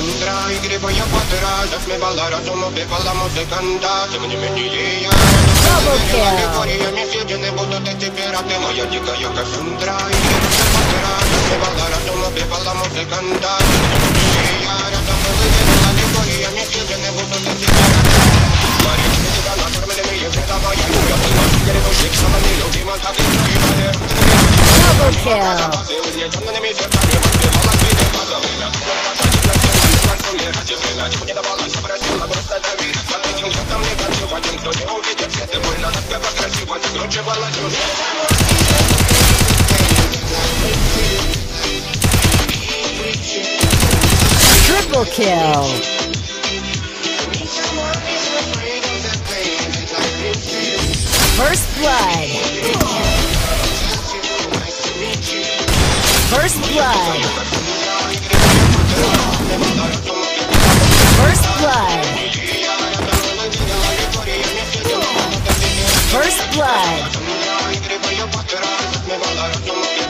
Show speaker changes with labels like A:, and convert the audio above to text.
A: Cassandra, y gripo yo para atrás, hazme bailar, somos de balamos de cantar, se me dimenía.
B: Double kill.
A: Mi siedzie не будут эти пираты, моя дикая Кассандра, и gripo yo para atrás, hazme bailar, somos de balamos de cantar, se me dimenía. Рядом мы выйдем на дикоре, mi siedzie не будут эти пираты. Мария, ты тебя на форме de mi, это моя любовь, я люблю шик, сама не любима, так и твои.
B: Double kill. Triple kill. First blood. First blood. First blood. First blood.